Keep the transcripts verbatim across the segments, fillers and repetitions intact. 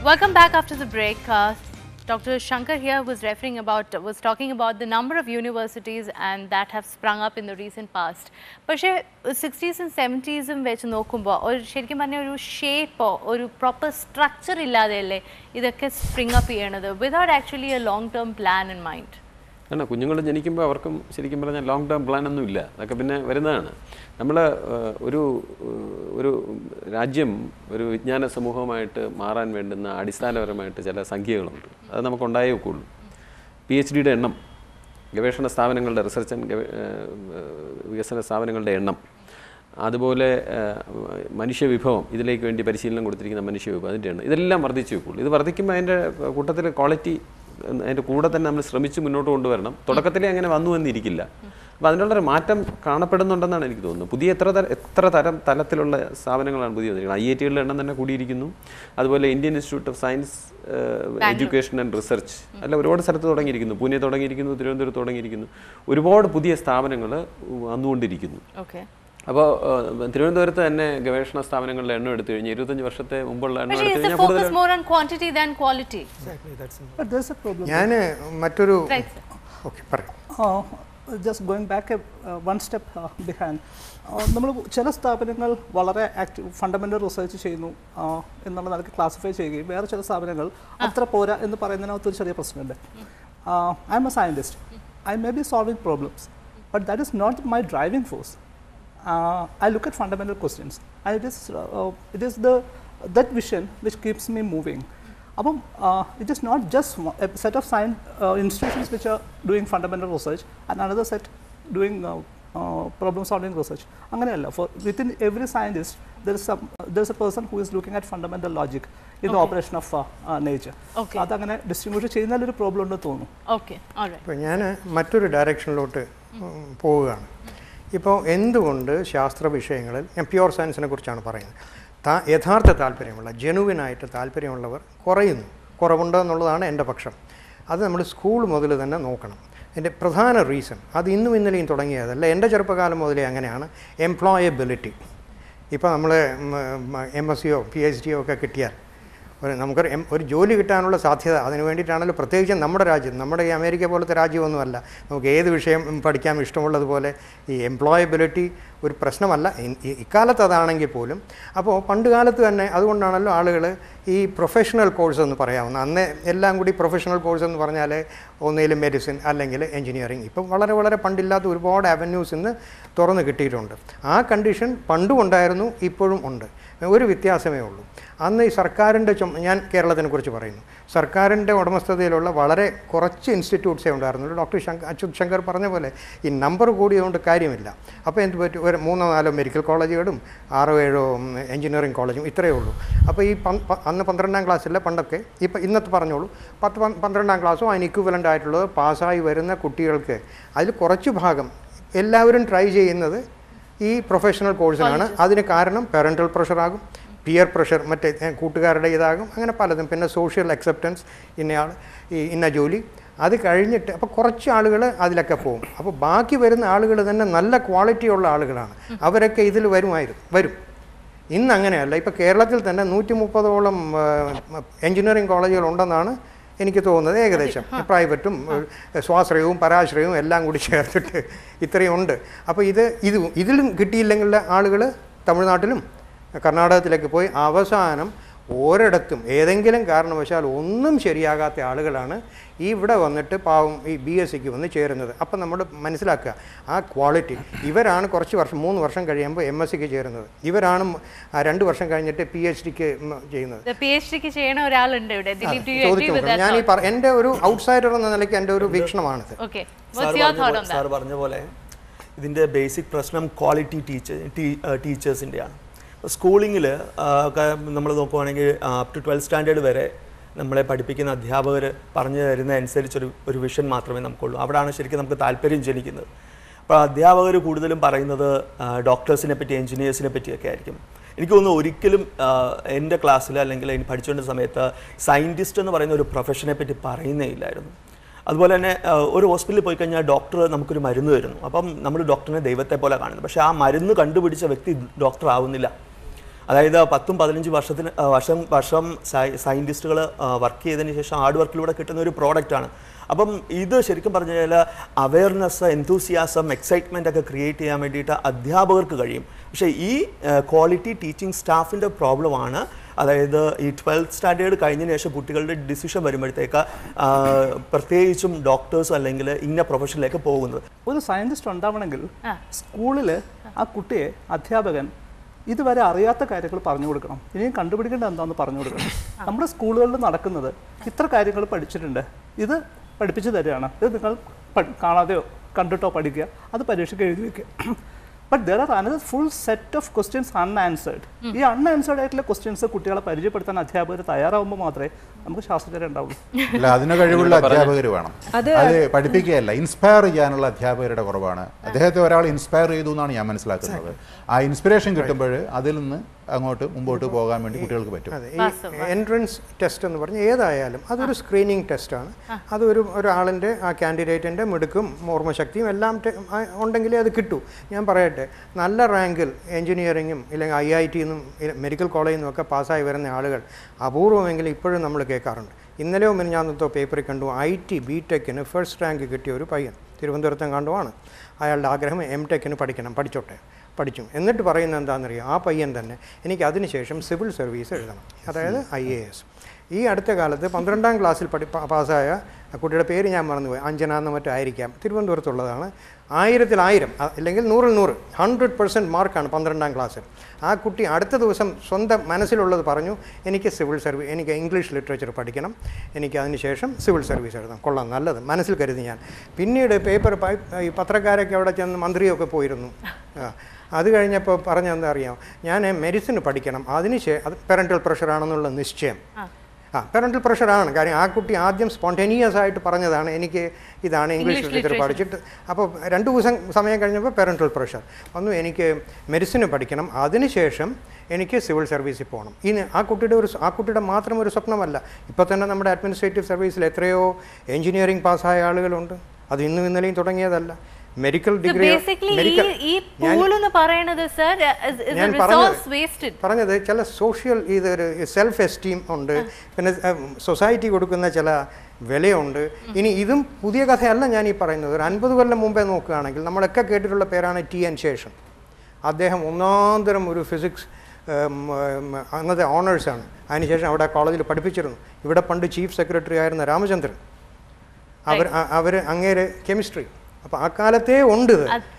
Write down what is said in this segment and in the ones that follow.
Welcome back after the break. Uh, Doctor Shankar here was referring about, was talking about the number of universities and that have sprung up in the recent past. But sixties and seventies വെച്ച് നോക്കുമ്പോൾ ഒരു ശരിക്കും പറഞ്ഞ ഒരു ഷേപ്പോ ഒരു proper structure ഇല്ലാതെയല്ലേ ഇതൊക്കെ spring up ചെയ്യണത് without actually a long term plan in mind. ആണ് കുഞ്ഞുങ്ങൾ ജനിക്കുമ്പോൾ അവർക്കും ശരിക്കും പറഞ്ഞാൽ ലോങ് ടേം പ്ലാനൊന്നും ഇല്ല. അതൊക്കെ പിന്നെ വരുന്നതാണ്. നമ്മൾ ഒരു ഒരു രാജ്യം ഒരു വിജ്ഞാന സമൂഹമായിട്ട് മാറാൻ വേണ്ടുന്ന അടിസ്ഥാനപരമായിട്ട് ചില സംഖ്യകളുണ്ട്. അത് നമുക്കുണ്ടായേ ഒക്കുള്ളൂ. പി എച്ച് ഡിയുടെ എണ്ണം, ഗവേഷണ സ്ഥാപനങ്ങളുടെ റിസർച്ച് ആൻഡ് വികസന സ്ഥാപനങ്ങളുടെ എണ്ണം, അതുപോലെ മനുഷ്യവിഭവം, ഇതിലേക്ക് വേണ്ടി പരിശീലനം കൊടുത്തിരിക്കുന്ന മനുഷ്യവിഭവം, അതിൻ്റെ എണ്ണം, ഇതെല്ലാം വർദ്ധിച്ചു വെക്കുള്ളൂ. ഇത് വർദ്ധിക്കുമ്പോൾ അതിൻ്റെ കൂട്ടത്തിൽ ക്വാളിറ്റി അതിൻ്റെ കൂടെ തന്നെ നമ്മൾ ശ്രമിച്ച് മുന്നോട്ട് കൊണ്ടുവരണം. തുടക്കത്തിലേ അങ്ങനെ വന്നു എന്നിരിക്കില്ല. അപ്പോൾ അതിനുള്ളൊരു മാറ്റം കാണപ്പെടുന്നുണ്ടെന്നാണ് എനിക്ക് തോന്നുന്നത്. പുതിയ എത്ര തരം എത്ര തരം തലത്തിലുള്ള സ്ഥാപനങ്ങളാണ് പുതിയ വന്നിരിക്കുന്നത്. ഐ ഐ ടികളുടെ എണ്ണം തന്നെ കൂടിയിരിക്കുന്നു. അതുപോലെ Indian institute of science education and research അല്ല ഒരുപാട് സ്ഥലത്ത് തുടങ്ങിയിരിക്കുന്നു. പൂനെ തുടങ്ങിയിരിക്കുന്നു, തിരുവനന്തപുരത്ത് തുടങ്ങിയിരിക്കുന്നു. ഒരുപാട് പുതിയ സ്ഥാപനങ്ങൾ വന്നുകൊണ്ടിരിക്കുന്നു. അപ്പോൾ തിരുവനന്തപുരത്ത് തന്നെ ഗവേഷണ സ്ഥാപനങ്ങളുടെ എണ്ണം എടുത്തു കഴിഞ്ഞാൽ ഇരുപത്തഞ്ച് വർഷത്തെ മുമ്പുള്ള എണ്ണം എടുത്തു കഴിഞ്ഞാൽ ഞാൻ മറ്റൊരു just going back one step behind, നമ്മൾ ചില സ്ഥാപനങ്ങൾ വളരെ ആക്റ്റീവ് ഫണ്ടമെൻ്റൽ റിസർച്ച് ചെയ്യുന്നു എന്നുള്ള നിലയ്ക്ക് ക്ലാസിഫൈ ചെയ്യുകയും വേറെ ചില സ്ഥാപനങ്ങൾ അത്ര പോരാ എന്ന് പറയുന്നതിനകത്ത് ഒരു ചെറിയ പ്രശ്നമുണ്ട്. I am a scientist, I may be solving problems, but that is not my driving force. Uh, I look at fundamental questions, and it is uh, it is the that vision which keeps me moving. Abam, uh, it is not just a set of science uh, institutions which are doing fundamental research and another set doing uh, uh, problem solving research. Anganeyalla, for within every scientist there is some uh, there is a person who is looking at fundamental logic in okay. the operation of uh, uh, nature. Okay. Adu angane distribute cheyyunnal oru problem undu thonu. Okay, all right. Appo ഞാൻ മറ്റൊരു ഡയറക്ഷനിലോട്ട് പോവുകയാണ്. ഇപ്പോൾ എന്തുകൊണ്ട് ശാസ്ത്ര വിഷയങ്ങളിൽ, ഞാൻ pure സയൻസിനെ കുറിച്ചാണ് പറയുന്നത്, താ യഥാർത്ഥ താല്പര്യമുള്ള ജെനുവിനായിട്ട് താല്പര്യമുള്ളവർ കുറയുന്നു, കുറവുണ്ട് എന്നുള്ളതാണ് എൻ്റെ പക്ഷം. അത് നമ്മൾ സ്കൂൾ മുതൽ തന്നെ നോക്കണം. എൻ്റെ പ്രധാന റീസൺ അത് ഇന്നും ഇന്നലെയും തുടങ്ങിയതല്ല, എൻ്റെ ചെറുപ്പകാലം മുതലേ അങ്ങനെയാണ്. എംപ്ലോയബിലിറ്റി. ഇപ്പോൾ നമ്മൾ എം എസ് സിയോ പി എച്ച് ഡിയോ ഒക്കെ കിട്ടിയാൽ ഒരു നമുക്കൊരു എം ഒരു ജോലി കിട്ടാനുള്ള സാധ്യത, അതിന് വേണ്ടിയിട്ടാണല്ലോ പ്രത്യേകിച്ചും നമ്മുടെ രാജ്യം, നമ്മുടെ ഈ അമേരിക്ക പോലത്തെ രാജ്യമൊന്നുമല്ല, നമുക്ക് ഏത് വിഷയം പഠിക്കാൻ ഇഷ്ടമുള്ളതുപോലെ ഈ എംപ്ലോയബിലിറ്റി ഒരു പ്രശ്നമല്ല ഇക്കാലത്ത് അതാണെങ്കിൽ പോലും. അപ്പോൾ പണ്ട് കാലത്ത് തന്നെ അതുകൊണ്ടാണല്ലോ ആളുകൾ ഈ പ്രൊഫഷണൽ കോഴ്സ് എന്ന് പറയാവുന്ന, അന്ന് എല്ലാം കൂടി പ്രൊഫഷണൽ കോഴ്സ് എന്ന് പറഞ്ഞാൽ ഒന്നിൽ മെഡിസിൻ അല്ലെങ്കിൽ എഞ്ചിനീയറിങ്. ഇപ്പം വളരെ വളരെ പണ്ടില്ലാത്ത ഒരുപാട് അവന്യൂസ് ഇന്ന് തുറന്ന് കിട്ടിയിട്ടുണ്ട്. ആ കണ്ടീഷൻ പണ്ടും ഉണ്ടായിരുന്നു, ഇപ്പോഴും ഉണ്ട്. ഒരു വ്യത്യാസമേ ഉള്ളൂ. അന്ന് ഈ സർക്കാരിൻ്റെ ചുമ ഞാൻ കേരളത്തിനെ കുറിച്ച് പറയുന്നു, സർക്കാരിൻ്റെ ഉടമസ്ഥതയിലുള്ള വളരെ കുറച്ച് ഇൻസ്റ്റിറ്റ്യൂട്ട്സേ ഉണ്ടായിരുന്നുള്ളൂ. ഡോക്ടർ ശങ്കർ അച്യുത് ശങ്കർ പറഞ്ഞ പോലെ ഈ നമ്പർ കൂടിയതുകൊണ്ട് കാര്യമില്ല. അപ്പോൾ എന്ത് പറ്റും, ഒരു മൂന്നോ നാലോ മെഡിക്കൽ കോളേജുകളും ആറോ ഏഴോ എഞ്ചിനീയറിംഗ് കോളേജും ഇത്രയേ ഉള്ളൂ. അപ്പോൾ ഈ അന്ന് പന്ത്രണ്ടാം ക്ലാസ്സിലെ പണ്ടൊക്കെ ഇപ്പം ഇന്നത്തെ പറഞ്ഞോളൂ പത്ത് പന്ത്രണ്ടാം ക്ലാസ്സോ അതിന് ഇക്വിവലൻ്റ് ആയിട്ടുള്ളത് പാസ്സായി വരുന്ന കുട്ടികൾക്ക് അതിൽ കുറച്ച് ഭാഗം എല്ലാവരും ട്രൈ ചെയ്യുന്നത് ഈ പ്രൊഫഷണൽ കോഴ്സിനാണ്. അതിന് കാരണം പാരൻ്റൽ പ്രഷറാകും, പിയർ പ്രഷർ, മറ്റേ കൂട്ടുകാരുടെ ഇതാകും, അങ്ങനെ പലതും. പിന്നെ സോഷ്യൽ അക്സെപ്റ്റൻസ്, ഇന്നയാൾ ഈ ഇന്ന ജോലി, അത് കഴിഞ്ഞിട്ട് അപ്പോൾ കുറച്ച് ആളുകൾ അതിലൊക്കെ പോകും. അപ്പോൾ ബാക്കി വരുന്ന ആളുകൾ തന്നെ നല്ല ക്വാളിറ്റിയുള്ള ആളുകളാണ്, അവരൊക്കെ ഇതിൽ വരുമായിരുന്നു വരും. ഇന്ന് അങ്ങനെയല്ല. ഇപ്പോൾ കേരളത്തിൽ തന്നെ നൂറ്റി മുപ്പതോളം എൻജിനീയറിംഗ് കോളേജുകളുണ്ടെന്നാണ് എനിക്ക് തോന്നുന്നത്, ഏകദേശം. പ്രൈവറ്റും സ്വാശ്രയവും പരാശ്രയവും എല്ലാം കൂടി ചേർത്തിട്ട് ഇത്രയും ഉണ്ട്. അപ്പോൾ ഇത് ഇത് ഇതിലും കിട്ടിയില്ലെങ്കിൽ ആളുകൾ തമിഴ്നാട്ടിലും കർണാടകത്തിലേക്ക് പോയി അവസാനം ഒരിടത്തും ഏതെങ്കിലും കാരണവശാൽ ഒന്നും ശരിയാകാത്ത ആളുകളാണ് ഈ ഇവിടെ വന്നിട്ട് പാവം ഈ ബി എസ് സിക്ക് വന്ന് ചേരുന്നത്. അപ്പം നമ്മൾ മനസ്സിലാക്കുക ആ ക്വാളിറ്റി. ഇവരാണ് കുറച്ച് വർഷം മൂന്ന് വർഷം കഴിയുമ്പോൾ എം എസ് സിക്ക് ചേരുന്നത്, ഇവരാണ് രണ്ട് വർഷം കഴിഞ്ഞിട്ട് പി എച്ച് ഡിക്ക് ചെയ്യുന്നത്. ചോദിച്ചു നോക്കണം. ഞാൻ ഈ എൻ്റെ ഒരു ഔട്ട്സൈഡർ എന്ന നിലയ്ക്ക് എൻ്റെ ഒരു വീക്ഷണമാണിത്. സാർ പറഞ്ഞ പോലെ ഇതിൻ്റെ ബേസിക് പ്രശ്നം ക്വാളിറ്റി ടീച്ചർ ടീച്ചേഴ്സിൻ്റെയാണ്. സ്കൂളിങ്ങിൽ നമ്മൾ നോക്കുവാണെങ്കിൽ അപ് ടു ട്വൽത്ത് സ്റ്റാൻഡേർഡ് വരെ നമ്മളെ പഠിപ്പിക്കുന്ന അധ്യാപകർ പറഞ്ഞു തരുന്ന അനുസരിച്ചൊരു ഒരു വിഷൻ മാത്രമേ നമുക്കുള്ളൂ. അവിടെയാണ് ശരിക്കും നമുക്ക് താല്പര്യം ജനിക്കുന്നത്. അപ്പോൾ അധ്യാപകർ കൂടുതലും പറയുന്നത് ഡോക്ടേഴ്സിനെ പറ്റി, എൻജിനീയേഴ്സിനെ പറ്റിയൊക്കെ ആയിരിക്കും. എനിക്ക് തോന്നുന്നു ഒരിക്കലും എൻ്റെ ക്ലാസ്സിൽ അല്ലെങ്കിൽ എനിക്ക് പഠിച്ചുകൊണ്ട സമയത്ത് സയൻറ്റിസ്റ്റ് എന്ന് പറയുന്ന ഒരു പ്രൊഫഷനെ പറ്റി പറയുന്നേ ഇല്ലായിരുന്നു. അതുപോലെ തന്നെ ഒരു ഹോസ്പിറ്റലിൽ പോയി കഴിഞ്ഞാൽ ഡോക്ടർ നമുക്കൊരു മരുന്ന് തരുന്നു, അപ്പം നമ്മൾ ഡോക്ടറിനെ ദൈവത്തെ പോലെ കാണുന്നു. പക്ഷേ ആ മരുന്ന് കണ്ടുപിടിച്ച വ്യക്തി ഡോക്ടർ ആവുന്നില്ല. അതായത് പത്തും പതിനഞ്ച് വർഷത്തിന് വർഷം വർഷം സയൻറ്റിസ്റ്റുകൾ വർക്ക് ചെയ്തതിന് ശേഷം ഹാർഡ് വർക്കിലൂടെ കിട്ടുന്ന ഒരു പ്രോഡക്റ്റാണ്. അപ്പം ഇത് ശരിക്കും പറഞ്ഞു കഴിഞ്ഞാൽ അവയർനെസ്, എന്തൂസിയാസം, എക്സൈറ്റ്മെൻ്റ് ഒക്കെ ക്രിയേറ്റ് ചെയ്യാൻ വേണ്ടിയിട്ട് അധ്യാപകർക്ക് കഴിയും. പക്ഷേ ഈ ക്വാളിറ്റി ടീച്ചിങ് സ്റ്റാഫിൻ്റെ പ്രോബ്ലമാണ്. അതായത് ഈ ട്വൽത്ത് സ്റ്റാൻഡേർഡ് കഴിഞ്ഞതിന് ശേഷം കുട്ടികളുടെ ഡിസിഷൻ വരുമ്പോഴത്തേക്ക് പ്രത്യേകിച്ചും ഡോക്ടേഴ്സും അല്ലെങ്കിൽ ഇന്ന പ്രൊഫഷനിലേക്ക് പോകുന്നത്. ഒരു സയൻറ്റിസ്റ്റ് ഉണ്ടാവണമെങ്കിൽ സ്കൂളിൽ ആ കുട്ടിയെ അധ്യാപകൻ ഇതുവരെ അറിയാത്ത കാര്യങ്ങൾ പറഞ്ഞു കൊടുക്കണം. ഇനിയും കണ്ടുപിടിക്കേണ്ട എന്താണെന്ന് പറഞ്ഞു കൊടുക്കണം. നമ്മുടെ സ്കൂളുകളിൽ നടക്കുന്നത് ഇത്ര കാര്യങ്ങൾ പഠിച്ചിട്ടുണ്ട്, ഇത് പഠിപ്പിച്ചു തരികയാണ്, ഇത് നിങ്ങൾ കാണാതെയോ കണ്ടിട്ടോ പഠിക്കുക, അത് പരീക്ഷയ്ക്ക് എഴുതി വയ്ക്കുക. But there are another full set of questions unanswered. ഈ അൺആൻസേർഡ് ആയിട്ടുള്ള ക്വസ്റ്റ്യൻസ് കുട്ടികളെ പരിചയപ്പെടുത്താൻ അധ്യാപകർ തയ്യാറാവുമ്പോൾ മാത്രമേ നമുക്ക് ശാസ്ത്രജ്ഞരെ ഉണ്ടാവുള്ളൂ. അല്ല, അതിന് കഴിവുള്ള അധ്യാപകർ വേണം. അത് പഠിപ്പിക്കുകയല്ല, ഇൻസ്പയർ ചെയ്യാനുള്ള അധ്യാപകരുടെ കുറവാണ്. അദ്ദേഹത്തെ ഒരാൾ ഇൻസ്പയർ ചെയ്തു എന്നാണ് ഞാൻ മനസ്സിലാക്കുന്നത്. ആ ഇൻസ്പിറേഷൻ കിട്ടുമ്പോൾ അതിൽ നിന്ന് അങ്ങോട്ട് മുമ്പോട്ട് പോകാൻ വേണ്ടി കുട്ടികൾക്ക് പറ്റും. അതെ, ഈ എൻട്രൻസ് ടെസ്റ്റ് എന്ന് പറഞ്ഞാൽ ഏതായാലും അതൊരു സ്ക്രീനിങ് ടെസ്റ്റാണ്. അതൊരു ഒരാളിൻ്റെ ആ കാൻഡിഡേറ്റിൻ്റെ മിടുക്കും ഓർമ്മശക്തിയും എല്ലാം ഉണ്ടെങ്കിലേ അത് കിട്ടൂ. ഞാൻ പറയട്ടെ, നല്ല റാങ്കിൽ എഞ്ചിനീയറിങ്ങും ഇല്ലെങ്കിൽ ഐ ഐ ടി നിന്നും മെഡിക്കൽ കോളേജിൽ നിന്നൊക്കെ പാസ്സായി വരുന്ന ആളുകൾ അപൂർവമെങ്കിലും ഇപ്പോഴും നമ്മൾ കേൾക്കാറുണ്ട്. ഇന്നലെയോ മിനിഞ്ഞാന്നത്തോ പേപ്പറിൽ കണ്ടു, ഐ ടി ബി ടെക്കിന് ഫസ്റ്റ് റാങ്ക് കിട്ടിയ ഒരു പയ്യൻ തിരുവനന്തപുരത്തും കണ്ടുമാണ്. അയാളുടെ ആഗ്രഹം എം ടെക്കിന് പഠിക്കണം, പഠിച്ചോട്ടെ, പഠിച്ചു. എന്നിട്ട് പറയുന്നത് എന്താണെന്നറിയാം, ആ പയ്യൻ തന്നെ എനിക്ക് അതിനുശേഷം സിവിൽ സർവീസ് എഴുതണം, അതായത് ഐ എ എസ്. ഈ അടുത്ത കാലത്ത് പന്ത്രണ്ടാം ക്ലാസ്സിൽ പഠി പാസ്സായ കുട്ടിയുടെ പേര് ഞാൻ മറന്നുപോയി, അഞ്ജന എന്ന് മറ്റോ ആയിരിക്കാം, തിരുവനന്തപുരത്തുള്ളതാണ്. ആയിരത്തിൽ ആയിരം അല്ലെങ്കിൽ നൂറിൽ നൂറ് ഹൺഡ്രഡ് പെർസെൻറ്റ് മാർക്കാണ് പന്ത്രണ്ടാം ക്ലാസ്സിൽ. ആ കുട്ടി അടുത്ത ദിവസം സ്വന്തം മനസ്സിലുള്ളത് പറഞ്ഞു, എനിക്ക് സിവിൽ സർവീസ്, എനിക്ക് ഇംഗ്ലീഷ് ലിറ്ററേച്ചർ പഠിക്കണം, എനിക്ക് അതിന് ശേഷം സിവിൽ സർവീസ് എഴുതാം. കൊള്ളാം, നല്ലത് മനസ്സിൽ കരുതി ഞാൻ. പിന്നീട് പേപ്പർ ഈ പത്രക്കാരൊക്കെ അവിടെ ചെന്ന് മന്ത്രിയൊക്കെ പോയിരുന്നു. അത് കഴിഞ്ഞപ്പോൾ പറഞ്ഞെന്താ അറിയാം, ഞാൻ മെഡിസിന് പഠിക്കണം, അതിന് ശേഷം അത് പാരൻ്റൽ പ്രഷറാണെന്നുള്ള നിശ്ചയം. ആ പാരൻ്റൽ പ്രഷറാണ് കാര്യം. ആ കുട്ടി ആദ്യം സ്പോണ്ടേനിയസ് ആയിട്ട് പറഞ്ഞതാണ് എനിക്ക് ഇതാണ് ഇംഗ്ലീഷ് ലിറ്ററേച്ചർ പഠിച്ചിട്ട്. അപ്പോൾ രണ്ട് ദിവസം സമയം കഴിഞ്ഞപ്പോൾ പാരൻ്റൽ പ്രഷർ വന്നു, എനിക്ക് മെഡിസിന് പഠിക്കണം, അതിനുശേഷം എനിക്ക് സിവിൽ സർവീസിൽ പോകണം. ഇനി ആ കുട്ടിയുടെ ഒരു ആ കുട്ടിയുടെ മാത്രം ഒരു സ്വപ്നമല്ല. ഇപ്പോൾ തന്നെ നമ്മുടെ അഡ്മിനിസ്ട്രേറ്റീവ് സർവീസിൽ എത്രയോ എഞ്ചിനീയറിംഗ് പാസ്സായ ആളുകളുണ്ട്. അത് ഇന്നും ഇന്നലെയും തുടങ്ങിയതല്ല. മെഡിക്കൽ ഡിഗ്രി ഞാൻ പറഞ്ഞത് ചില സോഷ്യൽ ഇതൊരു സെൽഫ് എസ്റ്റീം ഉണ്ട്, പിന്നെ സൊസൈറ്റി കൊടുക്കുന്ന ചില വിലയുണ്ട്. ഇനി ഇതും പുതിയ കഥയല്ല ഞാൻ ഈ പറയുന്നത്. ഒരു അൻപത് കൊല്ലം മുമ്പേ നോക്കുകയാണെങ്കിൽ നമ്മളൊക്കെ കേട്ടിട്ടുള്ള പേരാണ് ടി എൻ ശേഷൻ. അദ്ദേഹം ഒന്നാന്തരം ഒരു ഫിസിക്സ് അന്നത്തെ ഓണേഴ്സാണ്. അതിനുശേഷം അവിടെ കോളേജിൽ പഠിപ്പിച്ചിരുന്നു. ഇവിടെ പണ്ട് ചീഫ് സെക്രട്ടറി ആയിരുന്ന രാമചന്ദ്രൻ, അവർ അവർ അങ്ങേര് കെമിസ്ട്രി. അപ്പൊ ആ കാലത്തേ ഉണ്ട്.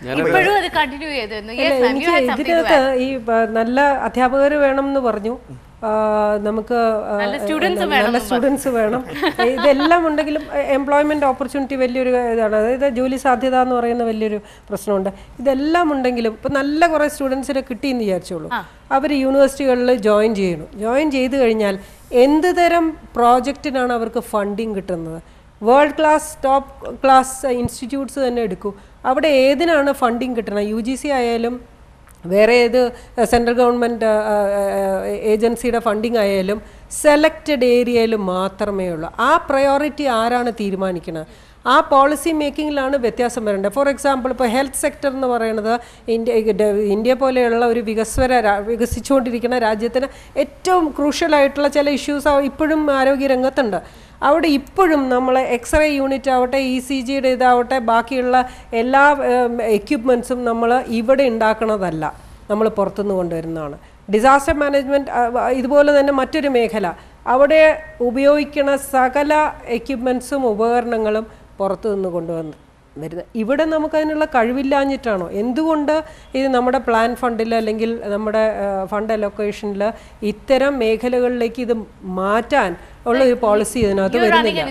ഇതിനകത്ത് ഈ നല്ല അധ്യാപകർ വേണം എന്ന് പറഞ്ഞു, നമുക്ക് നല്ല സ്റ്റുഡൻസ് വേണം, ഇതെല്ലാം ഉണ്ടെങ്കിലും എംപ്ലോയ്മെന്റ് ഓപ്പർച്യൂണിറ്റി വലിയൊരു ഇതാണ്. അതായത് ജോലി സാധ്യത എന്ന് പറയുന്ന വലിയൊരു പ്രശ്നമുണ്ട്. ഇതെല്ലാം ഉണ്ടെങ്കിലും ഇപ്പം നല്ല കുറേ സ്റ്റുഡൻസിനെ കിട്ടിയെന്ന് വിചാരിച്ചോളൂ, അവർ യൂണിവേഴ്സിറ്റികളിൽ ജോയിൻ ചെയ്യണം. ജോയിൻ ചെയ്ത് കഴിഞ്ഞാൽ എന്ത് തരം പ്രോജക്റ്റിനാണ് അവർക്ക് ഫണ്ടിങ് കിട്ടുന്നത്? World class top class institutes തന്നെ എടുക്കൂ, അവിടെ ഏതിനാണ് ഫണ്ടിങ് കിട്ടണം? യു ജി സി ആയാലും വേറെ ഏത് സെൻട്രൽ ഗവൺമെൻറ് ഏജൻസിയുടെ ഫണ്ടിങ് ആയാലും സെലക്റ്റഡ് ഏരിയയിൽ മാത്രമേ ഉള്ളൂ. ആ പ്രയോറിറ്റി ആരാണ് തീരുമാനിക്കുന്നത്? ആ പോളിസി മേക്കിങ്ങിലാണ് വ്യത്യാസം വരേണ്ടത്. ഫോർ എക്സാമ്പിൾ ഇപ്പോൾ ഹെൽത്ത് സെക്ടർ എന്ന് പറയുന്നത് ഇന്ത്യ ഇന്ത്യ പോലെയുള്ള ഒരു വികസ്വര വികസിച്ചുകൊണ്ടിരിക്കുന്ന രാജ്യത്തിന് ഏറ്റവും ക്രൂഷ്യലായിട്ടുള്ള ചില ഇഷ്യൂസ് ഇപ്പോഴും ആരോഗ്യരംഗത്തുണ്ട്. അവിടെ ഇപ്പോഴും നമ്മൾ എക്സ്റേ യൂണിറ്റ് ആവട്ടെ, ഇ സി ജിയുടെ ഇതാവട്ടെ, ബാക്കിയുള്ള എല്ലാ എക്യുപ്മെൻറ്റ്സും നമ്മൾ ഇവിടെ ഉണ്ടാക്കുന്നതല്ല, നമ്മൾ പുറത്തുനിന്ന് കൊണ്ടുവരുന്നതാണ്. ഡിസാസ്റ്റർ മാനേജ്മെൻറ്റ് ഇതുപോലെ തന്നെ മറ്റൊരു മേഖല, അവിടെ ഉപയോഗിക്കുന്ന സകല എക്യുപ്മെൻറ്റ്സും ഉപകരണങ്ങളും പുറത്തു നിന്ന് കൊണ്ടുവന്ന് വരുന്നത്. ഇവിടെ നമുക്കതിനുള്ള കഴിവില്ലാഞ്ഞിട്ടാണോ? എന്തുകൊണ്ട് ഇത് നമ്മുടെ പ്ലാൻ ഫണ്ടിൽ അല്ലെങ്കിൽ നമ്മുടെ ഫണ്ട് അലൊക്കേഷനിൽ ഇത്തരം മേഖലകളിലേക്ക് ഇത് മാറ്റാൻ ഉള്ള ഒരു പോളിസി ഇതിനകത്ത് വരുന്നില്ല?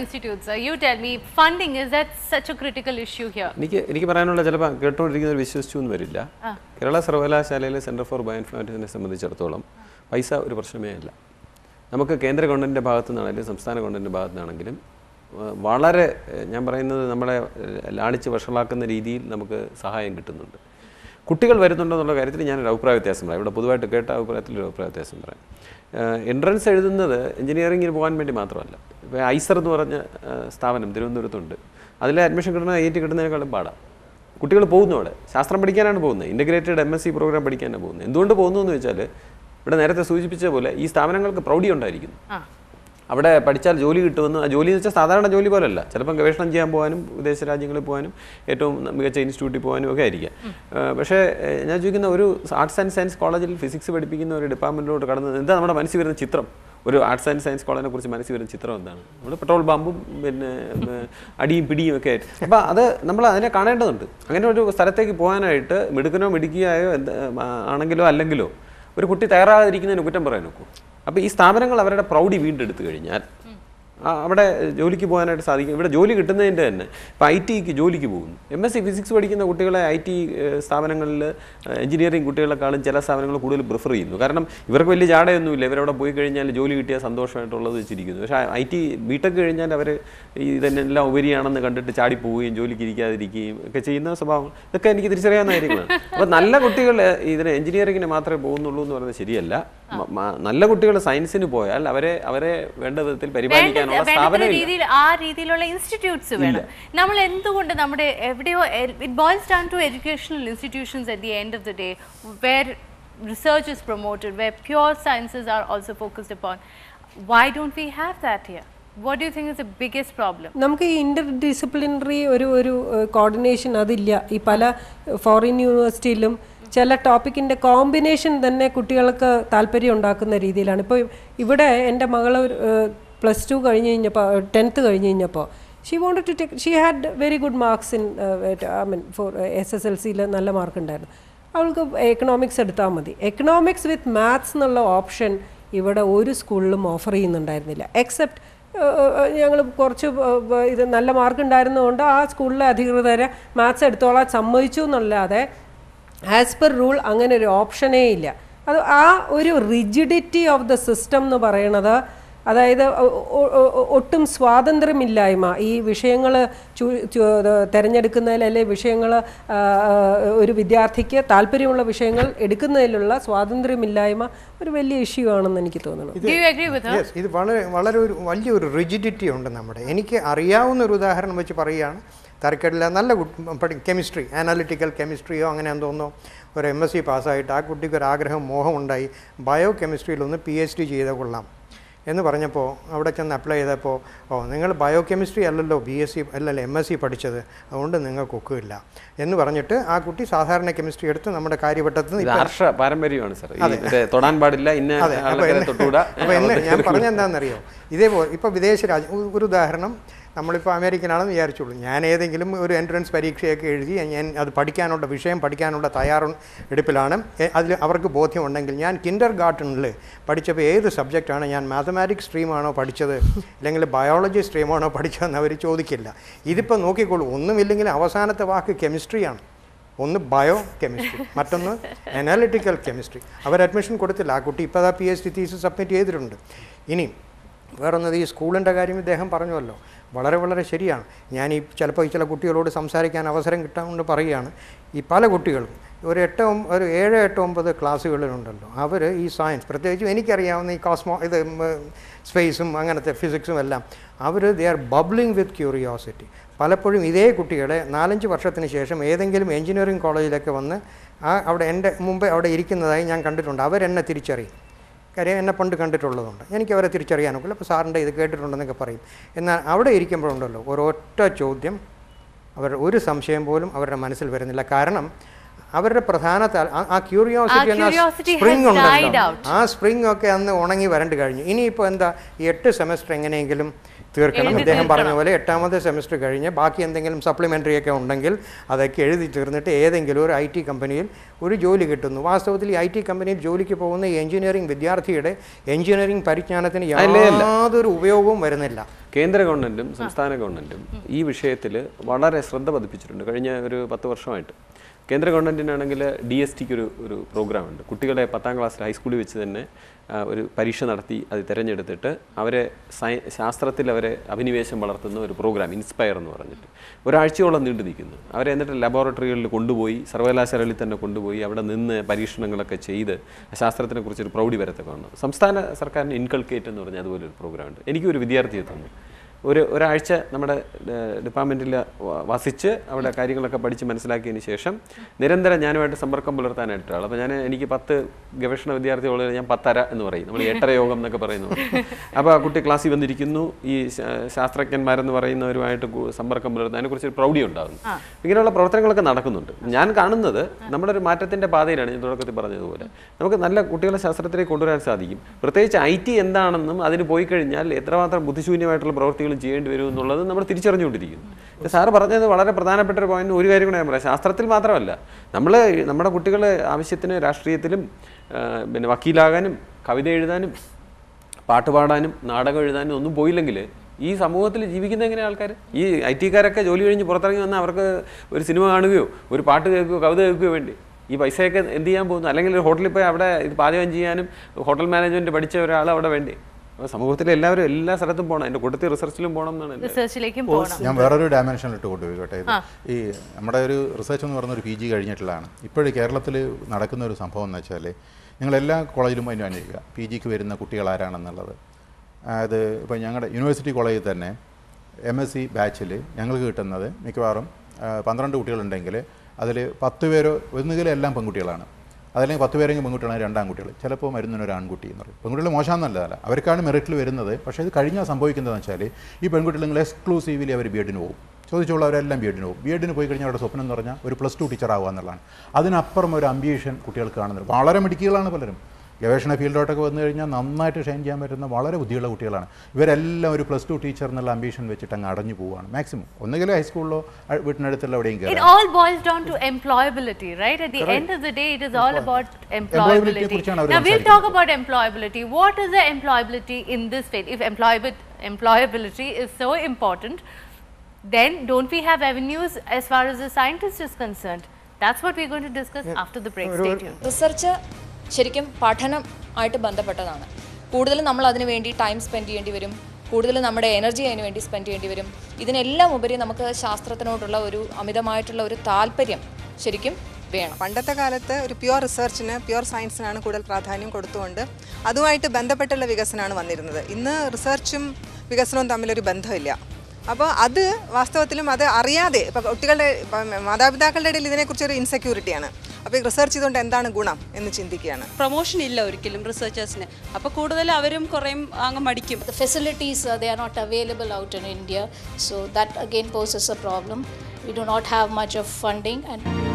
എനിക്ക് എനിക്ക് പറയാനുള്ള ചിലപ്പോൾ കേട്ടുകൊണ്ടിരിക്കുന്നവർ വിശ്വസിച്ചു എന്ന് വരില്ല. കേരള സർവകലാശാലയിലെ സെൻറ്റർ ഫോർ ബയോ ഇൻഫർമാറ്റിക്സിനെ സംബന്ധിച്ചിടത്തോളം പൈസ ഒരു പ്രശ്നമേ അല്ല. നമുക്ക് കേന്ദ്ര ഗവൺമെൻറ്റിൻ്റെ ഭാഗത്തു നിന്നാണെങ്കിലും സംസ്ഥാന ഗവൺമെൻറ്റിൻ്റെ ഭാഗത്തു നിന്നാണെങ്കിലും വളരെ, ഞാൻ പറയുന്നത് നമ്മളെ ലാളിച്ച് വഷളാക്കുന്ന രീതിയിൽ നമുക്ക് സഹായം കിട്ടുന്നുണ്ട്. കുട്ടികൾ വരുന്നുണ്ടെന്നുള്ള കാര്യത്തിൽ ഞാനൊരു അഭിപ്രായ വ്യത്യാസം പറയാം. ഇവിടെ പൊതുവായിട്ട് കേട്ട അഭിപ്രായത്തിലൊരു അഭിപ്രായ വ്യത്യാസം പറയാം. എൻട്രൻസ് എഴുതുന്നത് എഞ്ചിനീയറിങ്ങിന് പോകാൻ വേണ്ടി മാത്രമല്ല. ഇപ്പോൾ ഐസർ എന്ന് പറഞ്ഞ സ്ഥാപനം തിരുവനന്തപുരത്തുണ്ട്. അതിലെ അഡ്മിഷൻ കിട്ടുന്ന ഐ ഐ ടി കിട്ടുന്നതിനേക്കാളും പാടാണ്. കുട്ടികൾ പോകുന്നു, അവിടെ ശാസ്ത്രം പഠിക്കാനാണ് പോകുന്നത്, integrated M S C programme പഠിക്കാനാണ് പോകുന്നത്. എന്തുകൊണ്ട് പോകുന്നു എന്ന് വെച്ചാൽ ഇവിടെ നേരത്തെ സൂചിപ്പിച്ച പോലെ ഈ സ്ഥാപനങ്ങൾക്ക് പ്രൗഢി ഉണ്ടായിരിക്കുന്നു. അവിടെ പഠിച്ചാൽ ജോലി കിട്ടുമെന്ന്, ആ ജോലി എന്ന് വെച്ചാൽ സാധാരണ ജോലി പോലല്ല, ചിലപ്പം ഗവേഷണം ചെയ്യാൻ പോകാനും വിദേശ രാജ്യങ്ങളിൽ പോകാനും ഏറ്റവും മികച്ച ഇൻസ്റ്റിറ്റ്യൂട്ടിൽ പോകാനും ഒക്കെ ആയിരിക്കാം. പക്ഷേ ഞാൻ ചോദിക്കുന്ന ഒരു ആർട്സ് ആൻഡ് സയൻസ് കോളേജിൽ ഫിസിക്സ് പഠിപ്പിക്കുന്ന ഒരു ഡിപ്പാർട്ട്മെൻറ്റിലോട്ട് കടന്നത് എന്താ നമ്മുടെ മനസ്സിൽ വരുന്ന ചിത്രം? ഒരു ആർട്സ് ആൻഡ് സയൻസ് കോളേജിനെ കുറിച്ച് മനസ്സിൽ വരുന്ന ചിത്രം എന്താണ്? നമ്മൾ പെട്രോൾ പമ്പും പിന്നെ അടിയും പിടിയും ഒക്കെ ആയിട്ട്. അപ്പോൾ അത് നമ്മൾ അതിനെ കാണേണ്ടതുണ്ട്. അങ്ങനെ ഒരു സ്ഥലത്തേക്ക് പോകാനായിട്ട് മിടുക്കനോ മിടുക്കിയായോ എന്ത് ആണെങ്കിലോ അല്ലെങ്കിലോ ഒരു കുട്ടി തയ്യാറാകാതിരിക്കുന്നതിന് കുറ്റം പറയാൻ നോക്കൂ. അപ്പോൾ ഈ സ്ഥാപനങ്ങൾ അവരുടെ പ്രൗഢി വീണ്ടെടുത്തു കഴിഞ്ഞാൽ അവിടെ ജോലിക്ക് പോകാനായിട്ട് സാധിക്കും. ഇവിടെ ജോലി കിട്ടുന്നതിൻ്റെ തന്നെ ഇപ്പോൾ ഐ ടിക്ക് ജോലിക്ക് പോകുന്നു. എം എസ് സി ഫിസിക്സ് പഠിക്കുന്ന കുട്ടികളെ ഐ ടി സ്ഥാപനങ്ങളിൽ എഞ്ചിനീയറിംഗ് കുട്ടികളെക്കാളും ചില സ്ഥാപനങ്ങൾ കൂടുതൽ പ്രിഫർ ചെയ്യുന്നു. കാരണം ഇവർക്ക് വലിയ ജാടയൊന്നുമില്ല, ഇവരവിടെ പോയി കഴിഞ്ഞാൽ ജോലി കിട്ടിയാൽ സന്തോഷമായിട്ടുള്ളത് വെച്ചിരിക്കുന്നു. പക്ഷേ ഐ ടി ബിടെക് കഴിഞ്ഞാൽ അവർ ഇതെല്ലാം ഉപരിയാണെന്ന് കണ്ടിട്ട് ചാടിപ്പോവുകയും ജോലിക്ക് ഇരിക്കാതിരിക്കുകയും ഒക്കെ ചെയ്യുന്ന സ്വഭാവം, ഇതൊക്കെ എനിക്ക് തിരിച്ചറിയാവുന്ന കാര്യങ്ങളാണ്. അപ്പോൾ നല്ല കുട്ടികൾ ഇതിന് എഞ്ചിനീയറിങ്ങിന് മാത്രമേ പോകുന്നുള്ളൂ എന്ന് പറയുന്നത് ശരിയല്ല. നല്ല കുട്ടികൾ സയൻസിന് പോയാൽ അവരെ അവരെ വേണ്ട വിധത്തിൽ പരിപാലിക്കാൻ ആ രീതിയിലുള്ള ഇൻസ്റ്റിറ്റ്യൂട്ട്സ് വേണം. നമ്മൾ എന്തുകൊണ്ട് നമ്മുടെ എവിടെയോ it boils down to educational institutions at the end of the day where research is promoted, where pure sciences are also focused upon. Why don't we have that here? What do you think is the biggest problem? നമുക്ക് ഈ Inter disciplinary ഒരു ഒരു coordination അതില്ല. ഈ പല foreign യൂണിവേഴ്സിറ്റിയിലും ചില ടോപ്പിക്കിൻ്റെ combination തന്നെ കുട്ടികൾക്ക് താല്പര്യം ഉണ്ടാക്കുന്ന രീതിയിലാണ്. ഇപ്പോൾ ഇവിടെ എൻ്റെ മകൾ പ്ലസ് ടു കഴിഞ്ഞ് കഴിഞ്ഞപ്പോൾ ടെൻത്ത് കഴിഞ്ഞ് കഴിഞ്ഞപ്പോൾ she wanted to take she had very good marks in I mean for S S L സിയിൽ നല്ല മാർക്ക് ഉണ്ടായിരുന്നു. അവൾക്ക് എക്കണോമിക്സ് എടുത്താൽ മതി. എക്കണോമിക്സ് വിത്ത് മാത്സ് എന്നുള്ള ഓപ്ഷൻ ഇവിടെ ഒരു സ്കൂളിലും ഓഫർ ചെയ്യുന്നുണ്ടായിരുന്നില്ല. എക്സെപ്റ്റ് ഞങ്ങൾ കുറച്ച് ഇത് നല്ല മാർക്ക് ഉണ്ടായിരുന്നതുകൊണ്ട് ആ സ്കൂളിലെ അധികൃതരെ മാത്സ് എടുത്തോളാൻ സമ്മതിച്ചു എന്നല്ലാതെ ആസ് പെർ റൂൾ അങ്ങനെ ഒരു ഓപ്ഷനേ ഇല്ല. അത് ആ ഒരു റിജിഡിറ്റി ഓഫ് ദ സിസ്റ്റം എന്ന് പറയണത്, അതായത് ഒട്ടും സ്വാതന്ത്ര്യമില്ലായ്മ ഈ വിഷയങ്ങൾ തിരഞ്ഞെടുക്കുന്നതിൽ, അല്ലെങ്കിൽ വിഷയങ്ങൾ ഒരു വിദ്യാർത്ഥിക്ക് താല്പര്യമുള്ള വിഷയങ്ങൾ എടുക്കുന്നതിലുള്ള സ്വാതന്ത്ര്യമില്ലായ്മ ഒരു വലിയ ഇഷ്യൂ ആണെന്ന് എനിക്ക് തോന്നുന്നു. ഇത് വളരെ വളരെ ഒരു വലിയൊരു റിജിഡിറ്റി ഉണ്ട് നമ്മുടെ. എനിക്ക് അറിയാവുന്ന ഒരു ഉദാഹരണം വെച്ച് പറയുകയാണ്. തരക്കേടില്ല, നല്ല പഠി കെമിസ്ട്രി, അനാലിറ്റിക്കൽ കെമിസ്ട്രിയോ അങ്ങനെ എന്തോന്നോ ഒരു എം എസ് സി പാസ്സായിട്ട് ആ കുട്ടിക്ക് ഒരു ആഗ്രഹം, മോഹം ഉണ്ടായി ബയോ കെമിസ്ട്രിയിലൊന്ന് പി എച്ച് ഡി ചെയ്ത കൊള്ളാം എന്ന് പറഞ്ഞപ്പോൾ അവിടെ ചെന്ന് അപ്ലൈ ചെയ്തപ്പോൾ, ഓ നിങ്ങൾ ബയോ കെമിസ്ട്രി അല്ലല്ലോ ബി എസ് സി അല്ലല്ലോ എം എസ് സി പഠിച്ചത്, അതുകൊണ്ട് നിങ്ങൾക്ക് ഒക്കില്ല എന്ന് പറഞ്ഞിട്ട് ആ കുട്ടി സാധാരണ കെമിസ്ട്രി എടുത്ത് നമ്മുടെ കാര്യവട്ടത്തിൽ പാരമ്പര്യമാണ് സാർ, തൊടാൻ പാടില്ല. അപ്പോൾ എന്ന് ഞാൻ പറഞ്ഞെന്താണെന്നറിയോ, ഇതേപോലെ ഇപ്പോൾ വിദേശ രാജ്യം ഒരു ഉദാഹരണം, നമ്മളിപ്പോൾ അമേരിക്കനാണെന്ന് വിചാരിച്ചുള്ളൂ. ഞാൻ ഏതെങ്കിലും ഒരു എൻട്രൻസ് പരീക്ഷയൊക്കെ എഴുതി ഞാൻ അത് പഠിക്കാനുള്ള വിഷയം പഠിക്കാനുള്ള തയ്യാറെടുപ്പിലാണ്. അതിൽ അവർക്ക് ബോധ്യമുണ്ടെങ്കിൽ ഞാൻ കിൻഡർ ഗാർട്ടനിൽ പഠിച്ചപ്പോൾ ഏത് സബ്ജക്റ്റാണ്, ഞാൻ മാത്തമാറ്റിക്സ് സ്ട്രീമാണോ പഠിച്ചത് അല്ലെങ്കിൽ ബയോളജി സ്ട്രീമാണോ പഠിച്ചതെന്ന് അവർ ചോദിക്കില്ല. ഇതിപ്പോൾ നോക്കിക്കോളൂ, ഒന്നുമില്ലെങ്കിൽ അവസാനത്തെ വാക്ക് കെമിസ്ട്രിയാണ്. ഒന്ന് ബയോ കെമിസ്ട്രി, മറ്റൊന്ന് അനാലിറ്റിക്കൽ കെമിസ്ട്രി. അവർ അഡ്മിഷൻ കൊടുത്തില്ല. ആ കുട്ടി ഇപ്പോൾ ആ P H D thesis submit ചെയ്തിട്ടുണ്ട്. ഇനി വേറൊന്നത്, ഈ സ്കൂളിൻ്റെ കാര്യം ഇദ്ദേഹം പറഞ്ഞുവല്ലോ, വളരെ വളരെ ശരിയാണ്. ഞാൻ ഈ ചിലപ്പോൾ ഈ ചില കുട്ടികളോട് സംസാരിക്കാൻ അവസരം കിട്ടാമെന്ന് പറയുകയാണ്. ഈ പല കുട്ടികളും ഒരു എട്ട് ഒരു ഏഴ് എട്ട് ഒമ്പത് ക്ലാസ്സുകളിലുണ്ടല്ലോ, അവർ ഈ സയൻസ്, പ്രത്യേകിച്ചും എനിക്കറിയാവുന്ന ഈ കോസ്മോ ഇത് സ്പേസും അങ്ങനത്തെ ഫിസിക്സും എല്ലാം, അവർ ദേ ആർ ബബ്ലിങ് വിത്ത് ക്യൂറിയോസിറ്റി. പലപ്പോഴും ഇതേ കുട്ടികളെ നാലഞ്ച് വർഷത്തിന് ശേഷം ഏതെങ്കിലും എഞ്ചിനീയറിംഗ് കോളേജിലൊക്കെ വന്ന് ആ അവിടെ എൻ്റെ മുമ്പേ അവിടെ ഇരിക്കുന്നതായി ഞാൻ കണ്ടിട്ടുണ്ട്. അവരെന്നെ തിരിച്ചറിയും. കാര്യം എന്നെ പണ്ട് കണ്ടിട്ടുള്ളതുകൊണ്ട് എനിക്ക് അവരെ തിരിച്ചറിയാനൊക്കില്ല. അപ്പോൾ സാറിൻ്റെ ഇത് കേട്ടിട്ടുണ്ടെന്നൊക്കെ പറയും. എന്നാൽ അവിടെ ഇരിക്കുമ്പോഴുണ്ടല്ലോ ഒരൊറ്റ ചോദ്യം, അവർ ഒരു സംശയം പോലും അവരുടെ മനസ്സിൽ വരുന്നില്ല. കാരണം അവരുടെ പ്രധാന ആ ക്യൂരിയോസിറ്റി എന്ന സ്പ്രിങ് ഉണ്ടല്ലോ, ആ സ്പ്രിങ് ഒക്കെ അന്ന് ഉണങ്ങി വരണ്ട് കഴിഞ്ഞു. ഇനിയിപ്പോൾ എന്താ, ഈ എട്ട് സെമസ്റ്റർ എങ്ങനെയെങ്കിലും തീർക്കണം. അദ്ദേഹം പറഞ്ഞ പോലെ എട്ടാമത്തെ സെമസ്റ്റർ കഴിഞ്ഞ് ബാക്കി എന്തെങ്കിലും സപ്ലിമെൻ്ററി ഒക്കെ ഉണ്ടെങ്കിൽ അതൊക്കെ എഴുതി തീർന്നിട്ട് ഏതെങ്കിലും ഒരു ഐ ടി കമ്പനിയിൽ ഒരു ജോലി കിട്ടുന്നു. വാസ്തവത്തിൽ ഈ ഐ ടി കമ്പനിയിൽ ജോലിക്ക് പോകുന്ന ഈ എഞ്ചിനീയറിംഗ് വിദ്യാർത്ഥിയുടെ എഞ്ചിനീയറിംഗ് പരിജ്ഞാനത്തിന് യാതൊരു ഉപയോഗവും വരുന്നില്ല. കേന്ദ്ര ഗവൺമെൻറ്റും സംസ്ഥാന ഗവൺമെൻറ്റും ഈ വിഷയത്തിൽ വളരെ ശ്രദ്ധ പതിപ്പിച്ചിട്ടുണ്ട് കഴിഞ്ഞ ഒരു പത്ത് വർഷമായിട്ട്. കേന്ദ്ര ഗവൺമെൻറ്റിനാണെങ്കിൽ ഡി എസ് ടിക്ക് ഒരു ഒരു പ്രോഗ്രാമുണ്ട്. കുട്ടികളെ പത്താം ക്ലാസ്സിൽ ഹൈസ്കൂളിൽ വെച്ച് തന്നെ ഒരു പരീക്ഷ നടത്തി അത് തിരഞ്ഞെടുത്തിട്ട് അവരെ സയ ശാസ്ത്രത്തിൽ അവരെ അഭിനിവേശം വളർത്തുന്ന ഒരു പ്രോഗ്രാം, ഇൻസ്പയർ എന്ന് പറഞ്ഞിട്ട് ഒരാഴ്ചയോളം നീണ്ടു നിൽക്കുന്നു. അവരെ എന്നിട്ട് ലബോറട്ടറികളിൽ കൊണ്ടുപോയി, സർവകലാശാലകളിൽ തന്നെ കൊണ്ടുപോയി അവിടെ നിന്ന് പരീക്ഷണങ്ങളൊക്കെ ചെയ്ത് ശാസ്ത്രത്തിനെക്കുറിച്ചൊരു പ്രൗഢി വരത്തൊക്കെ ഉണ്ട്. സംസ്ഥാന സർക്കാരിന് ഇൻകൾക്കേറ്റ് എന്ന് പറഞ്ഞാൽ അതുപോലെ ഒരു പ്രോഗ്രാമുണ്ട്. എനിക്കൊരു വിദ്യാർത്ഥിയെ തന്നു. ഒരു ഒരാഴ്ച നമ്മുടെ ഡിപ്പാർട്ട്മെൻറ്റിൽ വസിച്ച് അവിടെ കാര്യങ്ങളൊക്കെ പഠിച്ച് മനസ്സിലാക്കിയതിന് ശേഷം നിരന്തരം ഞാനുമായിട്ട് സമ്പർക്കം പുലർത്താനായിട്ട് ആൾ. അപ്പോൾ ഞാൻ എനിക്ക് പത്ത് ഗവേഷണ വിദ്യാർത്ഥികളുടെ ഞാൻ പത്തര എന്ന് പറയും, നമ്മൾ എട്ടര യോഗം എന്നൊക്കെ പറയുന്നത്. അപ്പോൾ ആ കുട്ടി ക്ലാസ്സിൽ വന്നിരിക്കുന്നു, ഈ ശാസ്ത്രജ്ഞന്മാരെന്ന് പറയുന്നവരുമായിട്ട് സമ്പർക്കം പുലർത്തുന്നത്, അതിനെക്കുറിച്ച് ഒരു പ്രൗഢി ഉണ്ടാകുന്നു. ഇങ്ങനെയുള്ള പ്രവർത്തനങ്ങളൊക്കെ നടക്കുന്നുണ്ട്. ഞാൻ കാണുന്നത് നമ്മുടെ ഒരു മാറ്റത്തിൻ്റെ പാതയിലാണ്. ഞാൻ തുടക്കത്തിൽ പറഞ്ഞതുപോലെ നമുക്ക് നല്ല കുട്ടികളെ ശാസ്ത്രത്തിലേക്ക് കൊണ്ടുവരാൻ സാധിക്കും. പ്രത്യേകിച്ച് ഐ ടി എന്താണെന്നും അതിന് പോയി കഴിഞ്ഞാൽ എത്രമാത്രം ബുദ്ധിശൂന്യമായിട്ടുള്ള പ്രവൃത്തികളും ചെയ്യേണ്ടി വരും എന്നുള്ളത് നമ്മൾ തിരിച്ചറിഞ്ഞുകൊണ്ടിരിക്കുന്നു. സാറ് പറഞ്ഞത് വളരെ പ്രധാനപ്പെട്ട ഒരു പോയിന്റ്. ഒരു കാര്യം കൂടെ ഞാൻ പറയാം, ശാസ്ത്രത്തിൽ മാത്രമല്ല, നമ്മൾ നമ്മുടെ കുട്ടികൾ ആവശ്യത്തിന് രാഷ്ട്രീയത്തിലും പിന്നെ വക്കീലാകാനും കവിത എഴുതാനും പാട്ട് പാടാനും നാടകം എഴുതാനും ഒന്നും പോയില്ലെങ്കിൽ ഈ സമൂഹത്തിൽ ജീവിക്കുന്ന എങ്ങനെ ആൾക്കാർ? ഈ ഐ ടിക്കാരൊക്കെ ജോലി കഴിഞ്ഞ് പുറത്തിറങ്ങി വന്നാൽ അവർക്ക് ഒരു സിനിമ കാണുകയോ ഒരു പാട്ട് കേൾക്കുകയോ കവിത കേൾക്കുകയോ വേണ്ടി ഈ പൈസയൊക്കെ എന്ത് ചെയ്യാൻ പോകുന്നു? അല്ലെങ്കിൽ ഒരു ഹോട്ടലിൽ പോയി അവിടെ ഇത് പാചകം ചെയ്യാനും ഹോട്ടൽ മാനേജ്മെൻറ്റ് പഠിച്ച ഒരാൾ അവിടെ വേണ്ടി. അപ്പോൾ സമൂഹത്തിലെ എല്ലാവരും എല്ലാ സ്ഥലത്തും പോകണം, അതിൻ്റെ കൂട്ടത്തിൽ റിസർച്ചിലും പോകണം എന്നാണ്. റിസർച്ചിലേക്കും പോകണം. ഞാൻ വേറൊരു ഡയമെൻഷനിലിട്ട് കൊണ്ടുപോയിക്കോട്ടെ. ഇത് ഈ നമ്മുടെ ഒരു റിസർച്ച് എന്ന് പറയുന്ന ഒരു പി ജി കഴിഞ്ഞിട്ടുള്ളതാണ്. ഇപ്പോഴും കേരളത്തിൽ നടക്കുന്ന ഒരു സംഭവം എന്ന് വെച്ചാൽ ഞങ്ങളെല്ലാ കോളേജിലും അതിന് അന്വേഷിക്കുക പി ജിക്ക് വരുന്ന കുട്ടികൾ ആരാണെന്നുള്ളത്. അത് ഇപ്പോൾ ഞങ്ങളുടെ യൂണിവേഴ്സിറ്റി കോളേജിൽ തന്നെ എം എസ് സി ബാച്ചിൽ ഞങ്ങൾക്ക് കിട്ടുന്നത് മിക്കവാറും പന്ത്രണ്ട് കുട്ടികളുണ്ടെങ്കിൽ അതിൽ പത്ത് പേരോ ഒന്നുകിലും എല്ലാം പെൺകുട്ടികളാണ്, അതല്ലെങ്കിൽ പത്ത് പേരെങ്കിലും പെൺകുട്ടികളാണ്, രണ്ടാൺകുട്ടികൾ, ചിലപ്പോൾ മരുന്നിന് ഒരു ആൺകുട്ടി എന്ന് പറയും. പെൺകുട്ടികൾ മോശമെന്നല്ല, അവർക്കാണ് മെറിറ്റിൽ വരുന്നത്. പക്ഷേ ഇത് കഴിഞ്ഞാൽ സംഭവിക്കുന്നതെന്ന് വെച്ചാൽ ഈ പെൺകുട്ടികൾ നിങ്ങൾ എക്സ്ക്ലൂസീവ്ലി അവർ ബി എഡിന് പോകും. ചോദിച്ചുള്ളവരെല്ലാം ബി എഡിന് പോകും. ബി എഡിന് പോയി കഴിഞ്ഞാൽ അവരുടെ സ്വപ്നം എന്ന് പറഞ്ഞാൽ ഒരു പ്ലസ് ടു ടീച്ചർ ആവുക എന്നുള്ളതാണ്. അതിനപ്പുറം ഒരു അംബീഷൻ കുട്ടികൾക്ക് കാണുന്നത്. വളരെ മിടുക്കികളാണ് പലരും. ഗവേഷണ ഫീൽഡോട്ടൊക്കെ വന്നു കഴിഞ്ഞാൽ നന്നായിട്ട് ഷൈൻ ചെയ്യാൻ പറ്റുന്ന വളരെ ബുദ്ധിയുള്ള കുട്ടികളാണ്. ഇവരെല്ലാം ഒരു പ്ലസ് ടു ടീച്ചർ എന്നുള്ള അംബീഷൻ വെച്ചിട്ട് അങ്ങ് അടഞ്ഞു പോവുകയാണ് മാക്സിമം. ഒന്നുകിൽ ഹൈസ്കൂളിലോ വീട്ടിനടുത്തുള്ള എവിടെയും കയറി. It all boils down to employability, right? At the Correct. end of the day, it is all about employability. Now we'll talk about employability. What is the employability in this field? If employability is so important, then don't we have avenues as far as the scientist is concerned? That's what we're going to discuss yeah. after the break. Stay tuned. Research ശരിക്കും പഠനം ആയിട്ട് ബന്ധപ്പെട്ടതാണ്. കൂടുതൽ നമ്മൾ അതിനു വേണ്ടി time spend ചെയ്യേണ്ടി വരും, കൂടുതൽ നമ്മുടെ എനർജി അതിന് വേണ്ടി സ്പെൻഡ് ചെയ്യേണ്ടി വരും. ഇതിനെല്ലാം ഉപരി നമുക്ക് ശാസ്ത്രത്തിനോടുള്ള ഒരു അമിതമായിട്ടുള്ള ഒരു താല്പര്യം ശരിക്കും വേണം. പണ്ടത്തെ കാലത്ത് ഒരു പ്യുവർ റിസർച്ചിന് പ്യുവർ സയൻസിനാണ് കൂടുതൽ പ്രാധാന്യം കൊടുത്തുകൊണ്ട് അതുമായിട്ട് ബന്ധപ്പെട്ടുള്ള വികസനമാണ് വന്നിരുന്നത്. ഇന്ന് റിസർച്ചും വികസനവും തമ്മിലൊരു ബന്ധമില്ല. അപ്പോൾ അത് വാസ്തവത്തിലും അത് അറിയാതെ ഇപ്പോൾ കുട്ടികളുടെ മാതാപിതാക്കളുടെ ഇടയിൽ ഇതിനെക്കുറിച്ചൊരു ഇൻസെക്യൂരിറ്റിയാണ്. അപ്പോൾ ഈ റിസർച്ച് ചെയ്തുകൊണ്ട് എന്താണ് ഗുണം എന്ന് ചിന്തിക്കുകയാണ്. പ്രൊമോഷൻ ഇല്ല ഒരിക്കലും റിസർച്ചേഴ്സിന്. അപ്പോൾ കൂടുതൽ അവരും കുറേ അങ്ങ് മടിക്കും. The facilities uh, they are not available out in India, so that again poses a problem. We do not have much of funding and